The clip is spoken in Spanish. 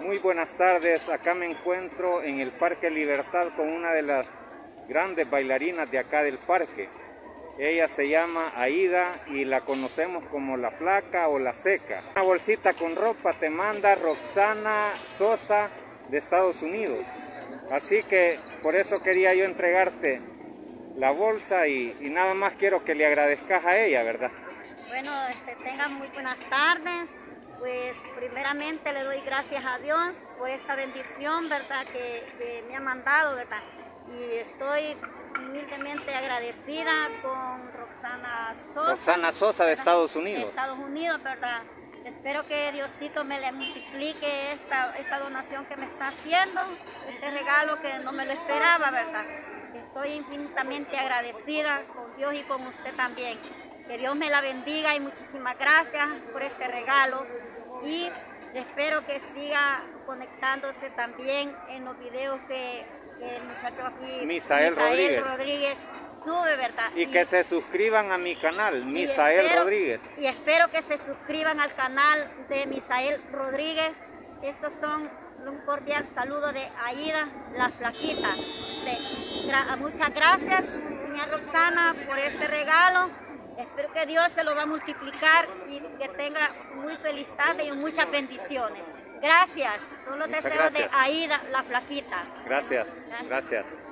Muy buenas tardes, acá me encuentro en el Parque Libertad con una de las grandes bailarinas de acá del parque. Ella se llama Aida y la conocemos como la Flaca o la Seca. Una bolsita con ropa te manda Roxana Sosa de Estados Unidos. Así que por eso quería yo entregarte la bolsa y nada más quiero que le agradezcas a ella, ¿verdad? Bueno, tengan muy buenas tardes. Pues primeramente le doy gracias a Dios por esta bendición, ¿verdad? Que me ha mandado, ¿verdad? Y estoy humildemente agradecida con Roxana Sosa. Roxana Sosa de Estados Unidos. De Estados Unidos, ¿verdad? Espero que Diosito me le multiplique esta donación que me está haciendo, este regalo que no me lo esperaba, ¿verdad? Estoy infinitamente agradecida con Dios y con usted también. Que Dios me la bendiga y muchísimas gracias por este regalo. Y espero que siga conectándose también en los videos que el muchacho aquí, Misael Rodríguez sube, ¿verdad? Y que se suscriban a mi canal, Misael Rodríguez. Y espero que se suscriban al canal de Misael Rodríguez. Estos son un cordial saludo de Aida, la Flaquita. Muchas gracias, doña Roxana, por este regalo. Espero que Dios se lo va a multiplicar y que tenga muy feliz tarde y muchas bendiciones. Gracias. Son los deseos de Aida, la Flaquita. Gracias.